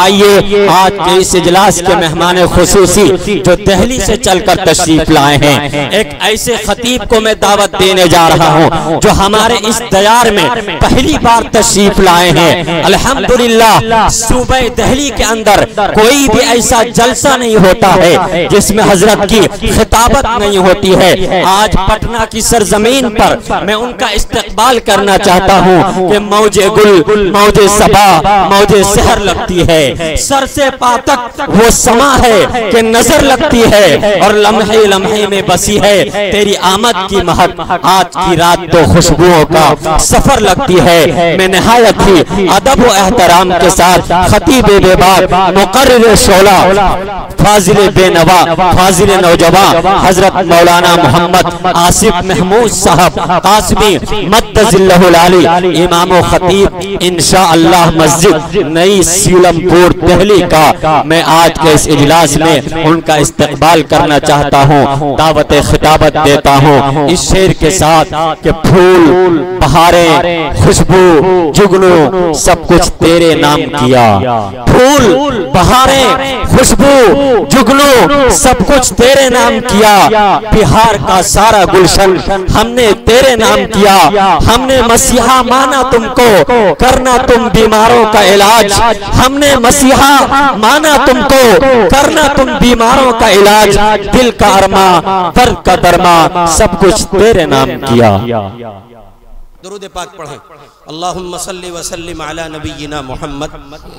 آئیے آج کے اس اجلاس کے مہمان خصوصی جو دہلی سے چل کر تشریف لائے ہیں، ایک ایسے خطیب کو میں دعوت دینے جا رہا ہوں جو ہمارے اس دیار میں پہلی بار تشریف لائے ہیں۔ الحمدللہ صوبہ دہلی کے اندر کوئی بھی ایسا جلسہ نہیں ہوتا ہے جس میں حضرت کی خطابت نہیں ہوتی ہے۔ آج پٹنہ کی سرزمین پر میں ان کا استقبال کرنا چاہتا ہوں کہ موج گل موج صبا موج سحر لگتی ہے، سر سے پا تک وہ سما ہے کہ نظر لگتی ہے، اور لمحے لمحے میں بسی ہے تیری آمد کی مہک، آج کی رات تو خوشبوؤں کا سفر لگتی ہے۔ میں نہایت ہی ادب و احترام کے ساتھ خطیب بے باک، مقرر شعلہ، فاضل بے نوا، فاضل نوجوان حضرت مولانا محمد آصف محمود صاحب قاسمی مد ذلہ العالی، امام و خطیب انشاءاللہ مسجد نئی سیلم پور دہلی کا میں آج کے اس اجلاس میں ان کا استقبال کرنا چاہتا ہوں، دعوت خطابت دیتا ہوں اس شعر کے ساتھ کہ پھول بہاریں خوشبو جگنو سب کچھ تیرے نام کیا، پھول بہاریں خوشبو جگنو سب کچھ تیرے نام کیا، بہار کا سارا گلشن ہم نے تیرے نام کیا، ہم نے مسیحا مانا تم کو کرنا تم بیماروں کا علاج، ہم نے مسیحا مانا تم کو کرنا تم بیماروں کا علاج، دل کا ارما درد کا درما سب کچھ تیرے نام کیا۔ درود پاک پڑھیں۔ اللہم صلی وسلم علی نبینا محمد۔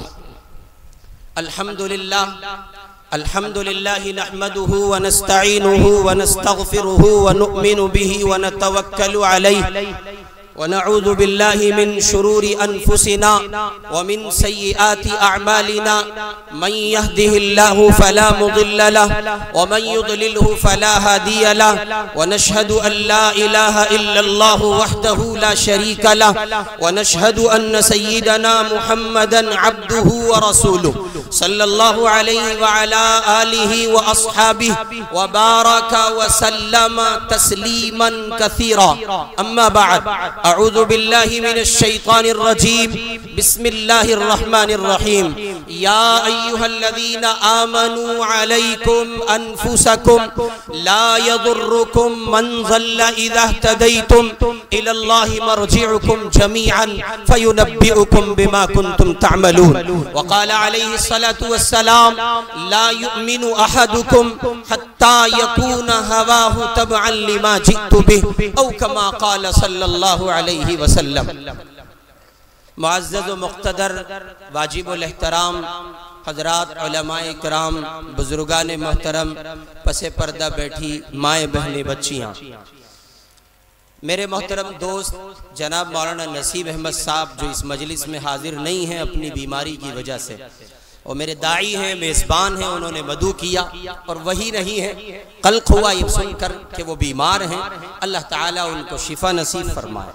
الحمدللہ الحمدللہ نحمده ونستعینه ونستغفره ونؤمن به ونتوکل علیہ ونعوذ باللہ من شرور انفسنا ومن سیئات اعمالنا، من يهده الله فلا مضل له ومن يضلله فلا هادي له، ونشهد ان لا اله الا الله وحده لا شريك له، ونشهد ان سيدنا محمدا عبده ورسوله صلى الله عليه وعلى آله وأصحابه وبارك وسلم تسليما كثيرا، أما بعد، أعوذ بالله من الشيطان الرجيم، بسم الله الرحمن الرحيم، يا أيها الذين آمنوا عليكم أنفسكم لا يضركم من ضل إذا اهتديتم إلى الله مرجعكم جميعا فينبئكم بما كنتم تعملون، وقال عليه الصلاة والسلام لا يؤمن أحدكم حتى يكون هواه تبعا لما جئت به، أو كما قال صلى الله عليه وسلم۔ معزز و مقتدر واجب الاحترام حضرات، علماء اکرام، بزرگان محترم، پس پردہ بیٹھی مائیں بہنیں بچیاں، میرے محترم دوست جناب مولانا نصیب احمد صاحب جو اس مجلس میں حاضر نہیں ہیں اپنی بیماری کی وجہ سے، اور میرے داعی ہیں، میزبان ہیں، انہوں نے مدعو کیا اور وہی نہیں ہے، قلق ہوا یہ سن کر کہ وہ بیمار ہیں، اللہ تعالیٰ ان کو شفا نصیب فرمائے۔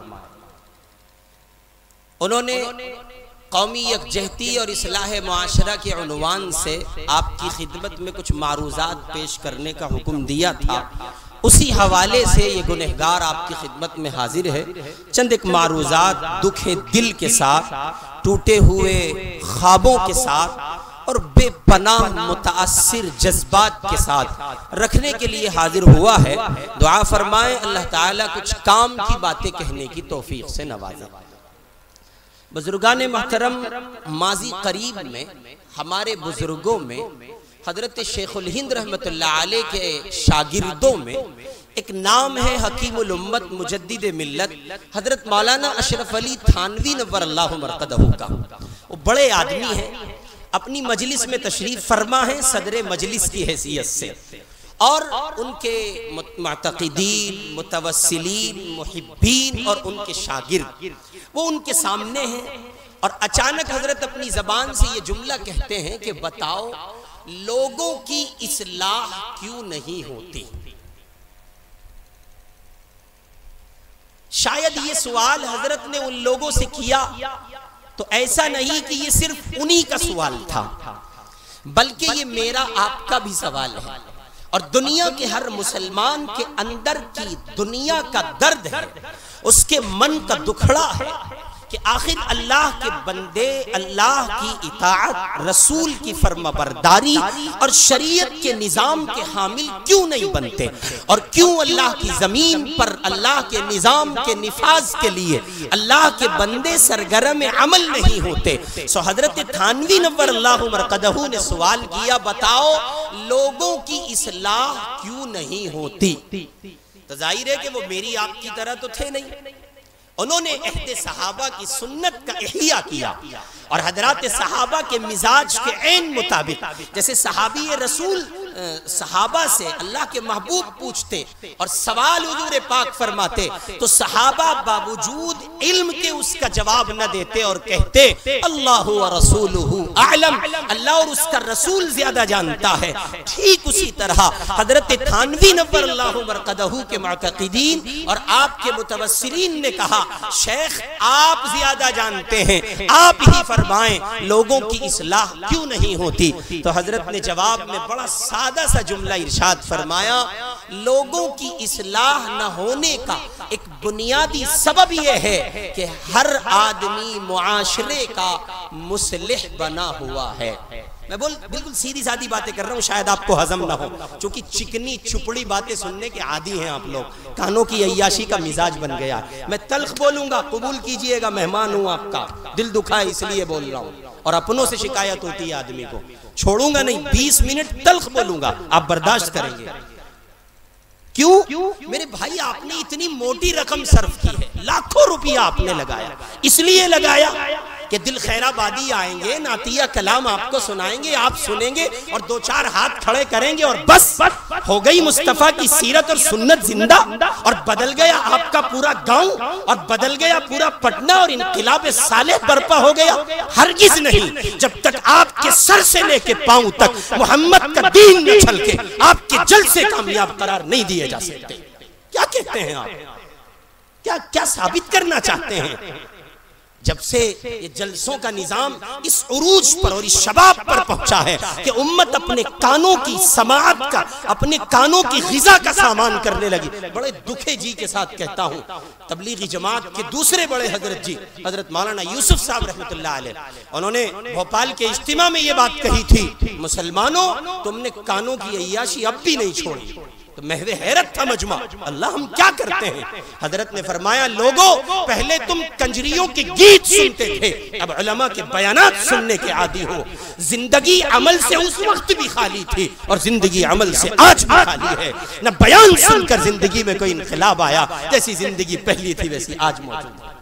انہوں نے قومی یکجہتی اور اصلاح معاشرہ کے عنوان سے آپ کی خدمت میں کچھ معروضات پیش کرنے کا حکم دیا تھا، اسی حوالے سے یہ گنہگار آپ کی خدمت میں حاضر ہے۔ چند ایک معروضات دکھ دل کے ساتھ، ٹوٹے ہوئے خوابوں کے ساتھ اور بے پناہ متاثر جذبات کے ساتھ رکھنے کے لیے حاضر ہوا ہے۔ دعا فرمائیں اللہ تعالیٰ کچھ کام کی باتیں کہنے کی توفیق سے نوازے۔ بزرگان محترم، ماضی قریب میں ہمارے بزرگوں میں حضرت شیخ الہند رحمت اللہ علیہ کے شاگردوں میں ایک نام ہے حکیم الامت مجدد ملت حضرت مولانا اشرف علی تھانوی نور اللہ مرقدہ کا۔ وہ بڑے آدمی ہیں، اپنی مجلس میں تشریف فرما ہیں صدر مجلس کی حیثیت سے، اور ان کے معتقدین، متوسلین، محبین اور ان کے شاگرد وہ ان کے سامنے ہیں، اور اچانک حضرت اپنی زبان سے یہ جملہ کہتے ہیں کہ بتاؤ لوگوں کی اصلاح کیوں نہیں ہوتی؟ شاید یہ سوال حضرت نے ان لوگوں سے کیا تو ایسا نہیں کہ یہ صرف انہی کا سوال تھا، بلکہ یہ میرا آپ کا بھی سوال ہے، اور دنیا کے ہر مسلمان کے اندر کی دنیا کا درد ہے، اس کے من کا دکھڑا ہے کہ آخر اللہ کے بندے اللہ کی اطاعت، رسول کی فرما برداری اور شریعت کے نظام کے حامل کیوں نہیں بنتے، اور کیوں اللہ کی زمین پر اللہ کے نظام کے نفاذ کے لیے اللہ کے بندے سرگرم عمل نہیں ہوتے۔ سو حضرت تھانوی نور اللہ مرقدہ نے سوال کیا، بتاؤ لوگوں کی اصلاح کیوں نہیں ہوتی؟ تو ظاہر ہے کہ وہ میری آپ کی طرح تو تھے نہیں، انہوں نے عہد صحابہ کی سنت کا احیاء کیا، اور حضرات صحابہ کے مزاج کے عین مطابق، جیسے صحابی رسول صحابہ سے اللہ کے محبوب پوچھتے اور سوال حضور پاک فرماتے، تو صحابہ باوجود علم کے اس کا جواب نہ دیتے اور کہتے اللہ و رسولہ اعلم، اللہ اور اس کا رسول زیادہ جانتا ہے۔ ٹھیک اسی طرح حضرت تھانوی نور اللہ مرقدہ کے معتقدین اور آپ کے متوسرین نے کہا شیخ آپ زیادہ جانتے ہیں، آپ ہی فرمائیں لوگوں کی اصلاح کیوں نہیں ہوتی؟ تو حضرت نے جواب میں بڑا سادہ سا جملہ ارشاد فرمایا، لوگوں کی اصلاح نہ ہونے کا ایک بنیادی سبب یہ ہے کہ ہر آدمی معاشرے کا مصلح بنا ہوا ہے۔ میں بالکل سیدھی سادھی باتیں کر رہا ہوں، شاید آپ کو ہضم نہ ہو، چونکہ چکنی چپڑی باتیں سننے کے عادی ہیں آپ لوگ، کانوں کی عیاشی کا مزاج بن گیا ہے۔ میں تلخ بولوں گا، قبول کیجئے گا، مہمان ہوں آپ کا، دل دکھا ہے اس لیے بول رہا ہوں، اور اپنوں سے شکایت ہوتی ہے آدمی کو، چھوڑوں گا نہیں، 20 منٹ تلخ بولوں گا، آپ برداشت کریں گے۔ کیوں؟ میرے بھائی آپ نے اتنی موٹی رقم صرف کی ہے، لاکھوں روپیہ آپ نے لگایا، اس لیے لگایا کہ دل خیر آبادی آئیں گے، نعتیہ کلام آپ کو سنائیں گے، آپ سنیں گے اور دو چار ہاتھ کھڑے کریں گے اور بس ہو گئی مصطفیٰ کی سیرت اور سنت زندہ، اور بدل گیا آپ کا پورا گاؤں اور بدل گیا پورا پٹنہ اور انقلاب صالح برپا ہو گیا؟ ہرگز نہیں، جب تک آپ کے سر سے لے کے پاؤں تک محمد کا دین نہ چھلکے آپ کے جلسے کامیاب قرار نہیں دیے جا سکتے۔ کیا کہتے ہیں آپ؟ کیا ثابت کرنا چاہتے ہیں؟ جب سے یہ جلسوں کا نظام اس عروج پر اور اس شباب پر پہنچا ہے کہ امت اپنے کانوں کی سماعت کا، اپنے کانوں کی غذا کا سامان کرنے لگی، بڑے دکھے جی کے ساتھ کہتا ہوں، تبلیغی جماعت کے دوسرے بڑے حضرت جی حضرت مولانا یوسف صاحب رحمۃ اللہ علیہ، انہوں نے بھوپال کے اجتماع میں یہ بات کہی تھی، مسلمانوں تم نے کانوں کی عیاشی اب بھی نہیں چھوڑی۔ تو محض حیرت تھا مجمع، اللہ ہم کیا کرتے ہیں؟ حضرت نے فرمایا لوگوں پہلے تم کنجریوں کے گیت سنتے تھے، اب علماء کے بیانات سننے کے عادی ہو۔ زندگی عمل سے اس وقت بھی خالی تھی اور زندگی عمل سے آج بھی خالی ہے، نہ بیان سن کر زندگی میں کوئی انقلاب آیا، جیسی زندگی پہلی تھی ویسی آج موجود ہے۔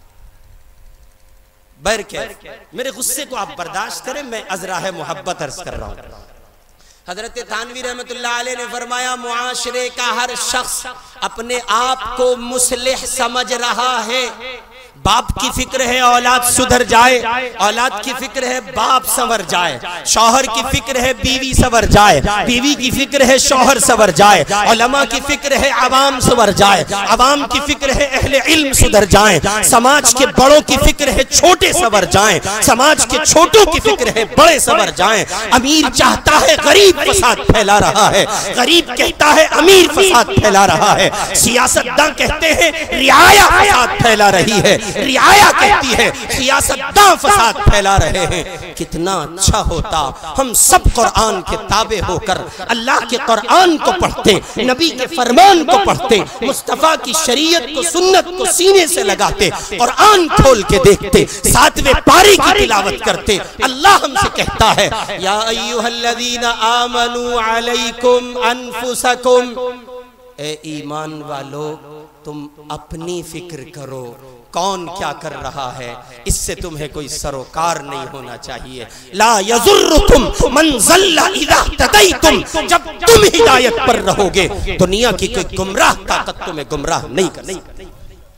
برکیف میرے غصے کو آپ برداشت کریں، میں ازراہ محبت عرض کر رہا ہوں۔ حضرت تھانوی رحمت اللہ علیہ نے فرمایا معاشرے کا ہر شخص اپنے آپ کو مصلح سمجھ رہا ہے، باپ کی فکر ہے اولاد سدھر جائے، اولاد کی فکر ہے باپ سنور جائے، شوہر کی فکر ہے بیوی سنور جائے، بیوی کی فکر ہے شوہر سنور جائے، علماء کی فکر ہے عوام سنور جائے، عوام کی فکر ہے اہل علم سدھر جائیں، سماج کے بڑوں کی فکر ہے چھوٹے سنور جائیں، سماج کے چھوٹوں کی فکر ہے بڑے سنور جائیں۔ امیر چاہتا ہے غریب فساد پھیلا رہا ہے، غریب کہتا ہے امیر فساد پھیلا رہا ہے، سیاستداں کہتے ہیں رعایا فساد پھیلا رہی ہے، رعایا کہتی ہے سیاستداں فساد پھیلا رہے ہیں۔ کتنا اچھا ہوتا ہم سب قرآن کے تابع ہو کر اللہ کے قرآن کو پڑھتے، نبی کے فرمان کو پڑھتے، مصطفیٰ کی شریعت کو سنت کو سینے سے لگاتے، قرآن کھول کے دیکھتے، 7ویں پاری کی تلاوت کرتے۔ اللہ ہم سے کہتا ہے یا ایھا الذین آمنوا علیکم انفسکم، اے ایمان والو تم اپنی فکر کرو، کون کیا کر رہا ہے اس سے تمہیں کوئی سروکار نہیں ہونا چاہیے۔ لا یضرکم من ضل اذا اہتدیتم، جب تم ہدایت پر رہو گے دنیا کی کوئی گمراہ طاقت تمہیں گمراہ نہیں کر سکتی۔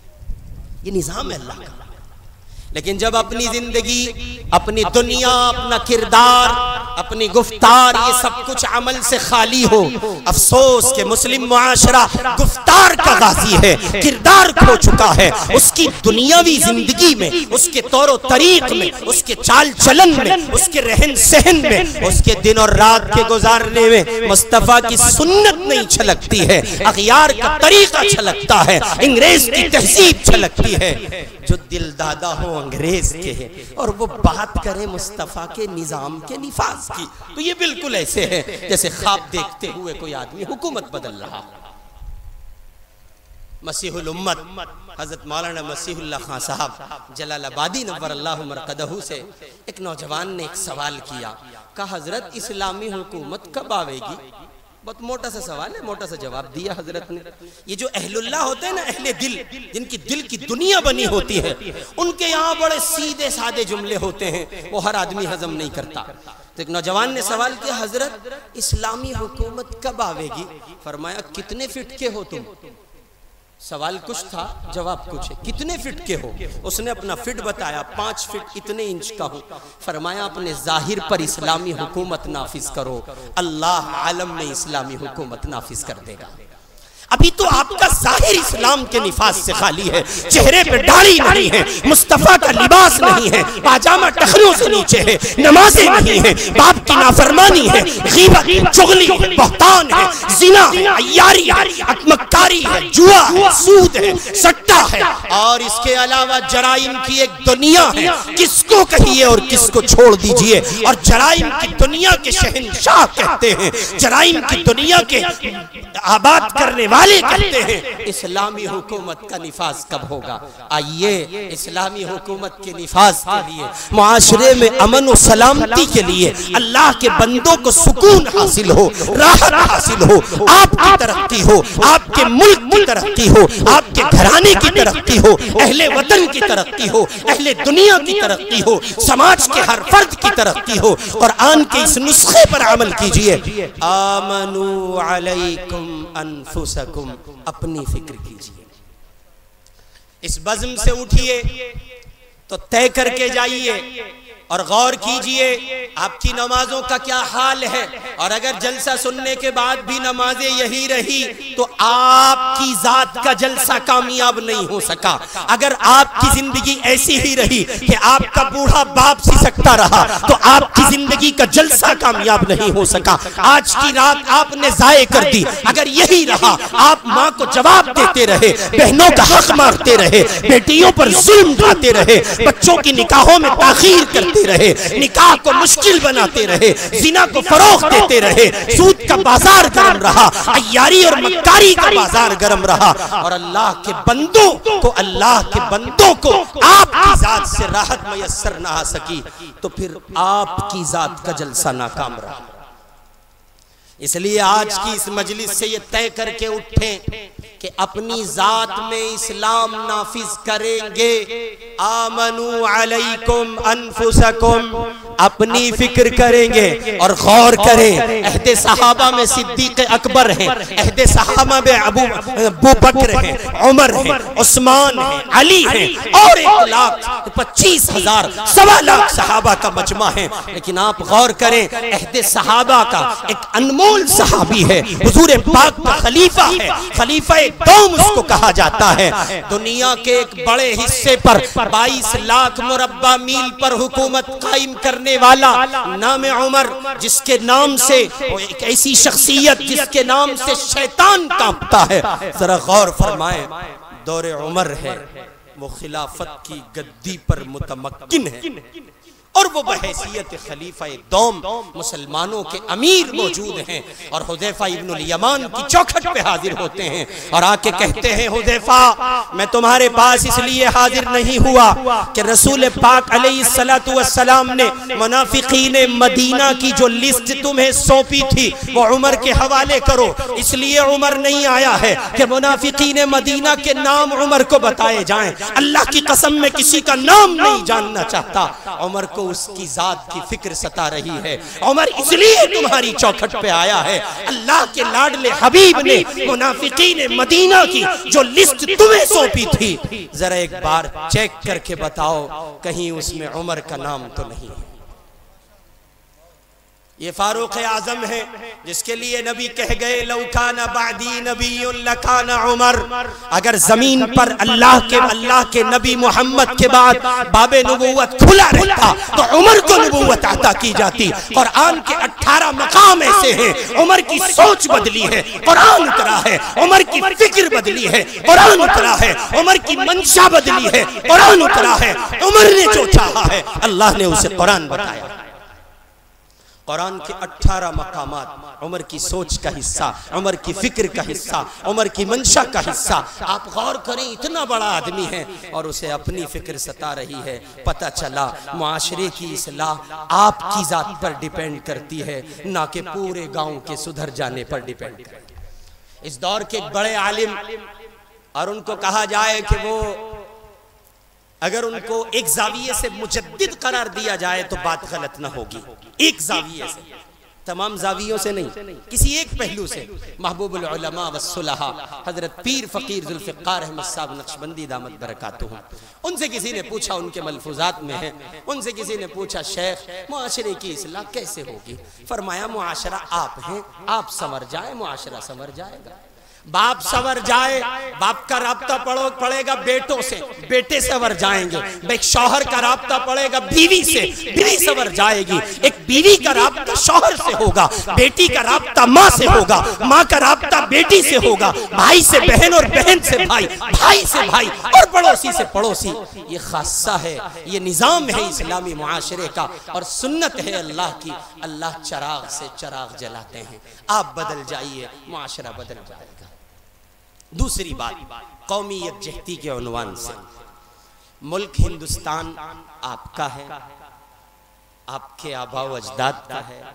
یہ نظام ہے اللہ کا۔ لیکن جب اپنی زندگی، اپنی دنیا، اپنا کردار، اپنی گفتار یہ سب کچھ عمل سے خالی ہو، افسوس کہ مسلم معاشرہ گفتار کا غازی ہے، کردار کھو چکا ہے، اس کی دنیاوی زندگی میں، اس کے طور و طریق میں، اس کے چال چلن میں، اس کے رہن سہن میں، اس کے دن اور رات کے گزارنے میں مصطفیٰ کی سنت نہیں چھلکتی ہے، اغیار کا طریقہ چھلکتا ہے، انگریز کی تہذیب چھلکتی ہے۔ جو دل دادا ہوں انگریز کے ہیں اور وہ بات کریں مصطفیٰ کے نظام کے نفاذ کی، تو یہ بالکل ایسے ہے جیسے خواب دیکھتے ہوئے کوئی آدمی حکومت بدل رہا۔ مسیح الامت حضرت مولانا مسیح اللہ خان صاحب جلال آبادی نور اللہ مرقدہ سے ایک نوجوان نے ایک سوال کیا، کہا حضرت اسلامی حکومت کب آوے گی؟ بہت موٹا سا سوال ہے، موٹا سا جواب دیا حضرت نے۔ یہ جو اہل اللہ ہوتے ہیں نا، اہل دل، جن کی دل کی دنیا بنی ہوتی ہے، ان کے یہاں بڑے سیدھے سادے جملے ہوتے ہیں، وہ ہر آدمی ہضم نہیں کرتا۔ تو ایک نوجوان نے سوال کیا، حضرت اسلامی حکومت کب آوے گی؟ فرمایا کتنے فٹ کے ہو تم؟ سوال کچھ تھا، جواب کچھ ہے، کتنے فٹ کے ہو؟ اس نے اپنا فٹ بتایا، 5 فٹ اتنے انچ کا ہوں۔ فرمایا اپنے ظاہر پر اسلامی حکومت نافذ کرو، اللہ عالم میں اسلامی حکومت نافذ کر دے گا۔ ابھی تو آپ کا ظاہر اسلام کے نفاذ سے خالی ہے، چہرے پہ داڑھی نہیں ہے، مصطفیٰ کا لباس نہیں ہے، پاجامہ ٹخنوں سے نیچے ہے، نمازیں نہیں ہیں، باپ کی نافرمانی ہے، غیبت، چغلی ہے، بہتان ہے، زنا ہے، عیاری ہے، مکاری ہے، جوا ہے، سود ہے، سٹا ہے، اور اس کے علاوہ جرائم کی ایک دنیا ہے۔ کس کو کہیے اور کس کو چھوڑ دیجئے، اور جرائم کی دنیا کے شہنشاہ کہتے ہیں، جرائم کی دنیا کے آباد کرنے والے کہتے ہیں اسلامی حکومت کا نفاذ کب ہوگا؟ آئیے اسلامی حکومت کے نفاذ کے لیے، معاشرے میں امن و سلامتی کے لیے، اللہ کے بندوں کو سکون حاصل ہو، راحت حاصل ہو، آپ کی ترقی ہو، آپ کے ملک کی ترقی ہو، آپ کے گھرانے کی ترقی ہو، اہل وطن کی ترقی ہو، اہل دنیا کی ترقی ہو، سماج کے ہر فرد کی ترقی ہو۔ قرآن کے اس نسخے پر عمل کیجئے، آمنوا علیکم انفسکم، اپنی فکر کیجئے، اس بزم سے اٹھئے تو طے کر کے جائیے اور غور کیجئے آپ کی نمازوں کا کیا حال ہے، اور اگر جلسہ سننے کے بعد بھی نمازیں یہی رہی تو آپ کی ذات کا جلسہ کامیاب نہیں ہو سکا۔ اگر آپ کی زندگی ایسی ہی رہی کہ آپ کا بوڑھا باپ سسکتا رہا تو آپ کی زندگی کا جلسہ کامیاب نہیں ہو سکا۔ آج کی رات آپ نے ضائع کر دی، اگر یہی رہا، آپ ماں کو جواب دیتے رہے، بہنوں کا حق مارتے رہے، بیٹیوں پر ظلم ڈھاتے رہے، بچوں کی نکاحوں میں تاخیر کرتے رہے، نکاح کو مشکل بناتے رہے، زنا کو فروغ دیتے رہے، سود کا بازار گرم رہا، عیاری اور مکاری کا بازار گرم رہا، اور اللہ کے بندوں کو آپ کی ذات سے راحت میسر نہ آ سکی، تو پھر آپ کی ذات کا جلسہ ناکام رہا۔ اس لیے آج کی اس مجلس سے یہ طے کر کے اٹھیں کہ اپنی ذات میں اسلام نافذ کریں گے۔ آمنوا علیکم انفسکم، اپنی فکر کریں گے اور غور کریں۔ عہد صحابہ میں صدیق اکبر ہیں، عہد صحابہ میں ابو بکر ہیں، عمر ہیں، عثمان ہیں، علی ہیں، اور 1,25,000 سوا لاکھ صحابہ کا مجمع ہے۔ لیکن آپ غور کریں، عہد صحابہ کا ایک انمول صحابی ہے، حضور پاک کا خلیفہ ہے، خلیفہ دوم اس کو کہا جاتا ہے۔ دنیا کے ایک بڑے حصے پر 22 لاکھ مربع میل پر حکومت قائم کرنے والا نام عمر، جس کے نام سے ایک ایسی شخصیت جس کے نام سے شیطان کانپتا ہے۔ ذرا غور فرمائیں، دور عمر ہے، وہ خلافت کی گدی پر متمکن ہے، اور وہ بحیثیت خلیفہ دوم مسلمانوں کے امیر موجود ہیں، اور حذیفہ ابن الیمان کی چوکھٹ پہ حاضر ہوتے ہیں اور آ کے کہتے ہیں، حذیفہ میں تمہارے پاس اس لیے حاضر نہیں ہوا کہ رسول پاک علیہ السلام نے منافقین مدینہ کی جو لسٹ تمہیں سونپی تھی وہ عمر کے حوالے کرو، اس لیے عمر نہیں آیا ہے کہ منافقین مدینہ کے نام عمر کو بتائے جائیں، اللہ کی قسم میں کسی کا نام نہیں جاننا چاہتا۔ عمر کو اس کی ذات کی فکر ستا رہی ہے، عمر اس لیے تمہاری چوکھٹ پہ آیا ہے، اللہ کے لاڈلے حبیب نے منافقین مدینہ کی جو لسٹ تمہیں سونپی تھی، ذرا ایک بار چیک کر کے بتاؤ کہیں اس میں عمر کا نام تو نہیں ہے۔ یہ فاروق اعظم ہے جس کے لیے نبی کہہ گئے لو کان بعدی نبی لکان عمر، اگر زمین پر اللہ کے نبی محمد کے بعد باب نبوت کھلا رہتا تو عمر کو نبوت عطا کی جاتی۔ قرآن کے 18 مقام ایسے ہیں، عمر کی سوچ بدلی ہے، قرآن اترا ہے، عمر کی فکر بدلی ہے، قرآن اترا ہے، عمر کی منشا بدلی ہے، قرآن اترا ہے، عمر نے جو چاہا ہے اللہ نے اسے قرآن بتایا۔ قرآن کے 18 مقامات عمر کی سوچ کا حصہ، عمر کی فکر کا حصہ، عمر کی منشا کا حصہ۔ آپ غور کریں، اتنا بڑا آدمی ہے اور اسے اپنی فکر ستا رہی ہے۔ پتہ چلا معاشرے کی اصلاح آپ کی ذات پر ڈیپینڈ کرتی ہے، نہ کہ پورے گاؤں کے سدھر جانے پر ڈیپینڈ کرتی ہے۔ اس دور کے بڑے عالم، اور ان کو کہا جائے کہ وہ اگر ان کو ایک زاویے سے مجدد قرار دیا جائے تو بات غلط نہ ہوگی، ایک زاویے سے، تمام زاویوں سے نہیں، کسی ایک پہلو سے۔ محبوب العلماء والصلحاء حضرت پیر فقیر ذوالفقار احمد صاحب نقشبندی دامت برکاتہ، ان سے کسی نے پوچھا، ان کے ملفوظات میں ہے، ان سے کسی نے پوچھا شیخ معاشرے کی اصلاح کیسے ہوگی؟ فرمایا معاشرہ آپ ہیں، آپ سنور جائیں معاشرہ سنور جائے گا۔ باپ سنور جائے، باپ کا رابطہ پڑے گا بیٹوں سے، بیٹے سنور جائیں گے۔ ایک شوہر کا رابطہ پڑے گا بیوی سے، بیوی سنور جائے گی۔ ایک بیوی کا رابطہ شوہر سے ہوگا، بیٹی کا رابطہ ماں سے ہوگا، ماں کا رابطہ بیٹی سے ہوگا، بھائی سے بہن اور بہن سے بھائی، بھائی سے بھائی اور پڑوسی سے پڑوسی۔ یہ خاصہ ہے، یہ نظام ہے اسلامی معاشرے کا، اور سنت ہے اللہ کی۔ اللہ چراغ سے چراغ جلاتے ہیں، آپ بدل جائیے، معاشرہ بدل جائے گا۔ دوسری بات، قومی یکجہتی کے عنوان سے، ملک ہندوستان آپ کا ہے، آپ کے آباء و اجداد کا ہے،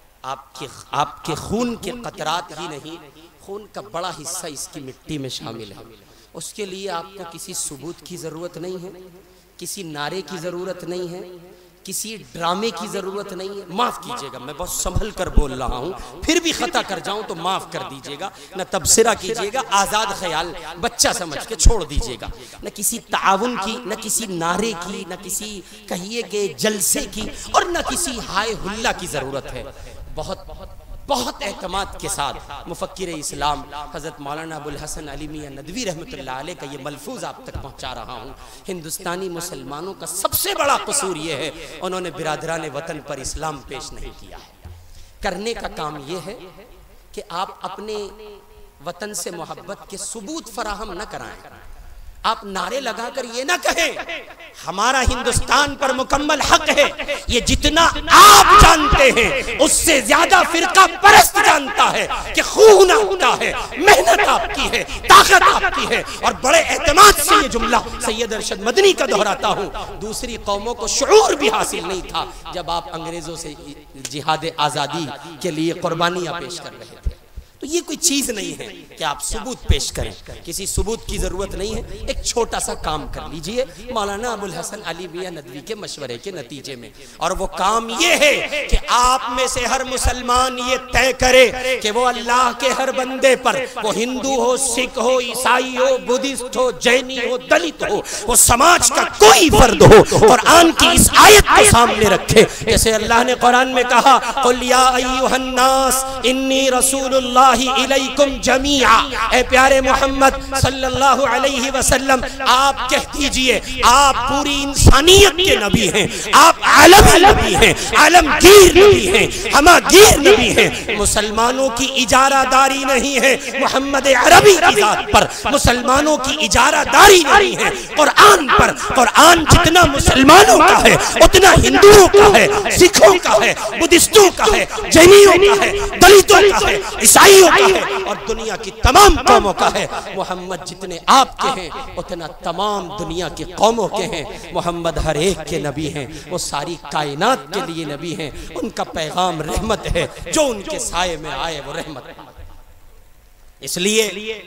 آپ کے خون کے قطرات ہی نہیں، خون کا بڑا حصہ اس کی مٹی میں شامل ہے۔ اس کے لیے آپ کو کسی ثبوت کی ضرورت نہیں ہے، کسی نعرے کی ضرورت نہیں ہے، کسی ڈرامے کی ضرورت نہیں ہے۔ معاف کیجئے گا، میں بہت سنبھل کر بول رہا ہوں، پھر بھی خطا کر جاؤں تو معاف کر دیجئے گا، نہ تبصرہ کیجئے گا، آزاد خیال بچہ سمجھ کے چھوڑ دیجئے گا۔ نہ کسی تعاون کی، نہ کسی نعرے کی، نہ کسی کہیے کہ جلسے کی، اور نہ کسی ہائے ہلا کی ضرورت ہے۔ بہت اعتماد کے ساتھ مفکر اسلام حضرت مولانا ابو الحسن علی میاں ندوی رحمۃ اللہ علیہ کا یہ ملفوظ آپ تک پہنچا رہا ہوں۔ ہندوستانی مسلمانوں کا سب سے بڑا قصور یہ ہے، انہوں نے برادران وطن پر اسلام پیش نہیں کیا ہے۔ کرنے کا کام یہ ہے کہ آپ اپنے وطن سے محبت کے ثبوت فراہم نہ کرائیں۔ آپ نعرے لگا کر یہ نہ کہیں ہمارا ہندوستان پر مکمل حق ہے، یہ جتنا آپ جانتے ہیں اس سے زیادہ فرقہ پرست جانتا ہے کہ خون آپ کا ہے، محنت آپ کی ہے، طاقت آپ کی ہے۔ اور بڑے اعتماد سے یہ جملہ سید ارشد مدنی کا دہراتا ہوں، دوسری قوموں کو شعور بھی حاصل نہیں تھا جب آپ انگریزوں سے جہاد آزادی کے لیے قربانیاں پیش کر رہے تھے۔ تو یہ کوئی چیز نہیں ہے کہ آپ ثبوت پیش کریں، کسی ثبوت کی ضرورت نہیں ہے۔ ایک چھوٹا سا کام کر لیجئے مولانا ابو الحسن علی میاں ندوی کے مشورے کے نتیجے میں، اور وہ کام یہ ہے کہ آپ میں سے ہر مسلمان یہ طے کرے کہ وہ اللہ کے ہر بندے پر، وہ ہندو ہو، سکھ ہو، عیسائی ہو، بدھسٹ ہو، جینی ہو، دلت ہو، وہ سماج کا کوئی فرد ہو، قرآن کی اس آیت کو سامنے رکھے، جیسے اللہ نے قرآن میں کہا قُلْ يَا أَيُّهَا النَّاسِ إِنِّي رَسُولُ اللَّهِ الیکم جمیعا۔ اے پیارے محمد صلی اللہ علیہ وسلم، آپ کہہ دیجئے آپ پوری انسانیت کے نبی ہیں، آپ عالمی نبی ہیں، عالمگیر نبی ہیں، ہماگیر نبی ہیں۔ مسلمانوں کی اجارہ داری نہیں ہے محمد عربی کی ذات پر، مسلمانوں کی اجارہ داری نہیں ہے قرآن پر۔ قرآن جتنا مسلمانوں کا ہے اتنا ہندوؤں کا ہے، سکھوں کا ہے، بدھستوں کا ہے، جینیوں کا ہے، دلتوں کا ہے، عیسائیوں کا ہے، اور دنیا کی تمام قوموں کا ہے۔ محمد جتنے آپ کے ہیں اتنا تمام دنیا کی قوموں کے ہیں۔ محمد ہر ایک کے نبی ہیں، وہ ساری کائنات کے لیے نبی ہیں، ان کا پیغام رحمت ہے، جو ان کے سائے میں آئے وہ رحمت۔ اس لیے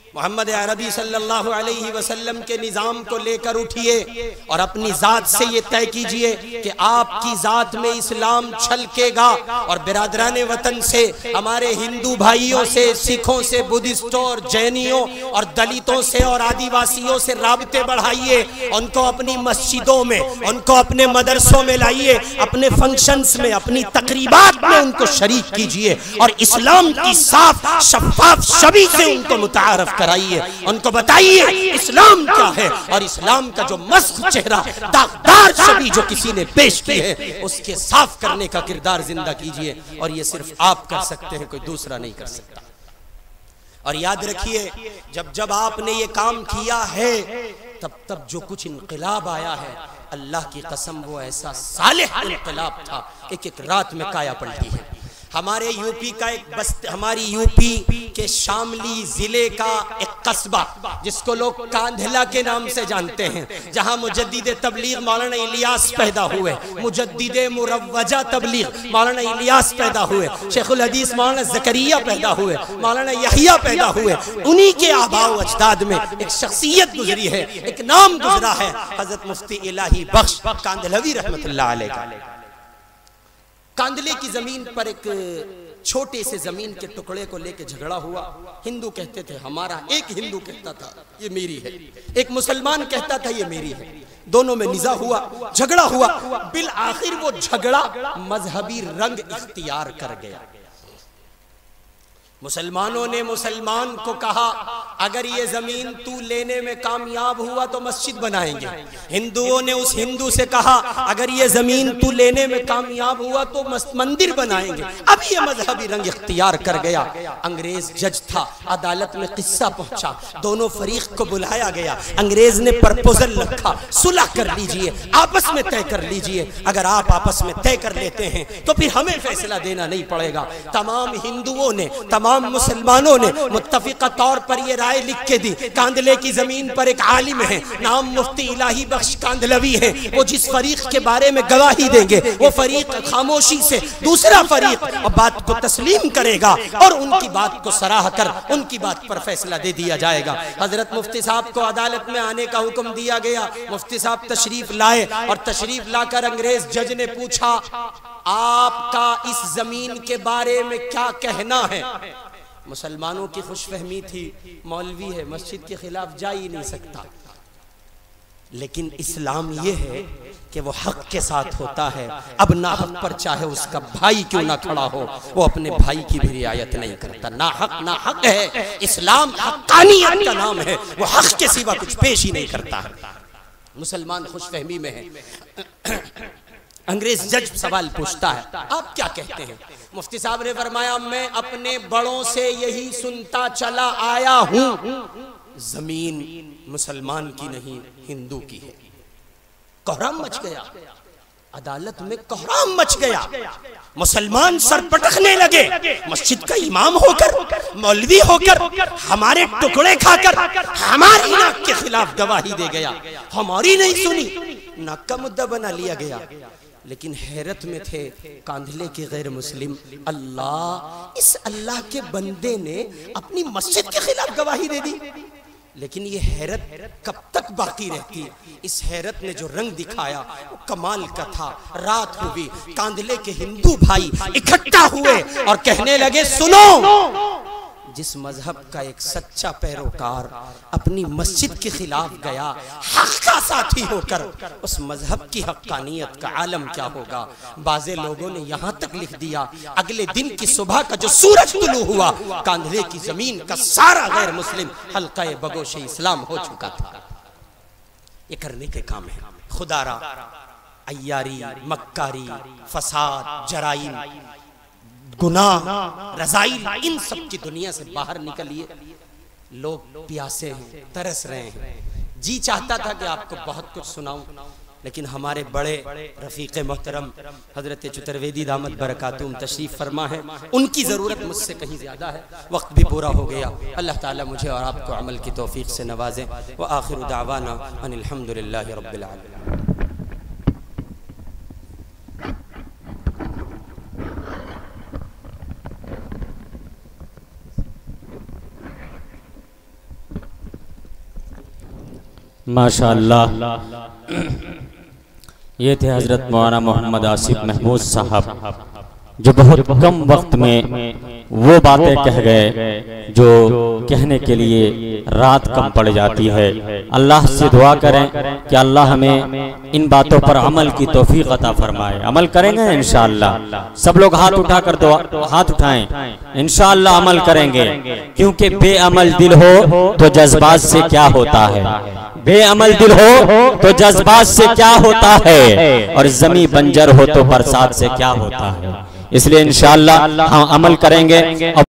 محمد عربی صلی اللہ علیہ وسلم کے نظام کو لے کر اٹھئے اور اپنی ذات سے یہ طے کیجئے کہ آپ کی ذات میں اسلام چھلکے گا، اور برادران وطن سے، ہمارے ہندو بھائیوں سے، سکھوں سے، بدھسٹوں اور جینیوں اور دلتوں سے اور آدیواسیوں سے رابطے بڑھائیے، ان کو اپنی مسجدوں میں، ان کو اپنے مدرسوں میں لائیے، اپنے فنکشنز میں، اپنی تقریبات میں ان کو شریک کیجئے، اور اسلام کی صاف شفاف شبیہ سے ان کو متعارف کرائیے، ان کو بتائیے اسلام کیا ہے، اور اسلام کا جو مسخ چہرہ، داغدار شبیہ جو کسی نے پیش کی ہے، اس کے صاف کرنے کا کردار زندہ کیجئے، اور یہ صرف آپ کر سکتے ہیں، کوئی دوسرا نہیں کر سکتا۔ اور یاد رکھیے، جب آپ نے یہ کام کیا ہے، تب جو کچھ انقلاب آیا ہے، اللہ کی قسم وہ ایسا صالح انقلاب تھا، ایک رات میں کایا پلٹی ہے۔ ہمارے یوپی کا ہماری یوپی کے شاملی ضلع کا ایک قصبہ جس کو لوگ کاندھلا کے نام سے جانتے ہیں، جہاں مجدد تبلیغ مولانا الیاس پیدا ہوئے، مجدد مروجہ تبلیغ مولانا الیاس پیدا ہوئے، شیخ الحدیث مولانا زکریا پیدا ہوئے، مولانا یحییٰ پیدا ہوئے، انہی کے آباء و اجداد میں ایک شخصیت گزری ہے، ایک نام گزرا ہے، حضرت مفتی الہی بخش کاندھلوی رحمت اللہ علیہ کا۔ کاندلے کی زمین پر ایک چھوٹے سے زمین کے ٹکڑے کو لے کے جھگڑا ہوا، ہندو کہتے تھے ہمارا، ایک ہندو کہتا تھا یہ میری ہے، ایک مسلمان کہتا تھا یہ میری ہے، دونوں میں نزاع ہوا، جھگڑا ہوا، بالآخر وہ جھگڑا مذہبی رنگ اختیار کر گیا۔ مسلمانوں نے مسلمان کو کہا اگر یہ زمین تو لینے میں کامیاب ہوا تو مسجد بنائیں گے، ہندوؤں نے اس ہندو سے کہا اگر یہ زمین تو لینے میں کامیاب ہوا تو مندر بنائیں گے۔ اب یہ مذہبی رنگ اختیار کر گیا۔ انگریز جج تھا، عدالت میں قصہ پہنچا، دونوں فریق کو بلایا گیا، انگریز نے پرپوزل رکھا، صلح کر لیجئے، آپس میں طے کر لیجئے، اگر آپ آپس میں طے کر لیتے ہیں تو پھر ہمیں فیصلہ دینا نہیں پڑے گا۔ تمام ہندوؤں نے، تمام مسلمانوں نے متفقہ طور پر یہ رائے لکھ کے دی، کاندلے کی زمین پر ایک عالم ہے، نام مفتی الہی بخش کاندھلوی ہے، وہ جس فریق کے بارے میں گواہی دیں گے وہ فریق خاموشی سے دوسرا فریق بات کو تسلیم کرے گا اور ان کی بات کو سراہ کر ان کی بات پر فیصلہ دے دیا جائے گا۔ حضرت مفتی صاحب کو عدالت میں آنے کا حکم دیا گیا، مفتی صاحب تشریف لائے اور تشریف لا کر انگریز جج نے پوچھا آپ کا اس زمین کے بارے میں کیا کہنا ہے؟ مسلمانوں کی خوش فہمی تھی، مولوی ہے، مسجد کے خلاف جا ہی نہیں سکتا، لیکن اسلام یہ ہے کہ وہ حق کے ساتھ ہوتا ہے، اب ناحق پر چاہے اس کا بھائی کیوں نہ کھڑا ہو وہ اپنے بھائی کی بھی رعایت نہیں کرتا۔ ناحق ناحق ہے، اسلام حقانیت کا نام ہے، وہ حق کے سوا کچھ پیش ہی نہیں کرتا ہے۔ مسلمان خوش فہمی میں ہے۔ انگریز جج سوال پوچھتا ہے آپ کیا کہتے ہیں؟ مفتی صاحب نے فرمایا میں اپنے بڑوں سے یہی سنتا چلا آیا ہوں، زمین مسلمان کی نہیں ہندو کی ہے۔ کوہرام مچ گیا، عدالت میں کوہرام مچ گیا، مسلمان سر پٹکنے لگے، مسجد کا امام ہو کر، مولوی ہو کر، ہمارے ٹکڑے کھا کر ہماری ناک کے خلاف گواہی دے گیا، ہماری نہیں سنی، ناک کا مدعا بنا لیا گیا۔ لیکن حیرت میں تھے کاندھلے کے غیر مسلم، اس اللہ کے بندے نے اپنی مسجد کے خلاف گواہی دے دی۔ لیکن یہ حیرت کب تک باقی رہتی؟ اس حیرت نے جو رنگ دکھایا وہ کمال کا تھا۔ رات ہوئی، کاندھلے کے ہندو بھائی اکٹھا ہوئے اور کہنے لگے سنو، جس مذہب کا ایک سچا پیروکار اپنی مسجد کے خلاف گیا حق کا ساتھی ہو کر، اس مذہب کی حقانیت کا عالم کیا ہوگا؟ بعض لوگوں نے یہاں تک لکھ دیا اگلے دن کی صبح کا جو سورج طلوع ہوا کاندھلے کی زمین کا سارا غیر مسلم حلقہ بگوش اسلام ہو چکا تھا۔ یہ کرنے کے کام ہے خدا را، عیاری، مکاری، فساد، جرائم، گناہ، رذائل، ان سب کی دنیا سے باہر نکلیے۔ لوگ پیاسے ہیں، ترس رہے ہیں۔ جی چاہتا تھا کہ آپ کو بہت کچھ سناؤں، لیکن ہمارے بڑے رفیق محترم حضرت چترویدی دامت برکاتہم تشریف فرما ہے، ان کی ضرورت مجھ سے کہیں زیادہ ہے، وقت بھی پورا ہو گیا۔ اللہ تعالیٰ مجھے اور آپ کو عمل کی توفیق سے نوازیں۔ وآخر دعوانا ان الحمدللہ رب العالمین۔ ماشاءاللہ یہ تھے حضرت مولانا محمد آصف محمود صاحب جو بہت کم وقت میں وہ باتیں کہہ گئے جو کہنے کے لیے رات کم پڑ جاتی ہے۔ اللہ سے دعا کریں کہ اللہ ہمیں ان باتوں پر عمل کی توفیق عطا فرمائے۔ عمل کریں گے انشاءاللہ، سب لوگ ہاتھ اٹھا کر ہاتھ اٹھائیں، انشاءاللہ عمل کریں گے، کیونکہ بے عمل دل ہو تو جذبات سے کیا ہوتا ہے، بے عمل دل ہو تو جذبات سے کیا ہوتا ہے، اور زمین بنجر ہو تو برسات سے کیا ہوتا ہے۔ اس لیے انشاءاللہ ہم عمل کریں گے۔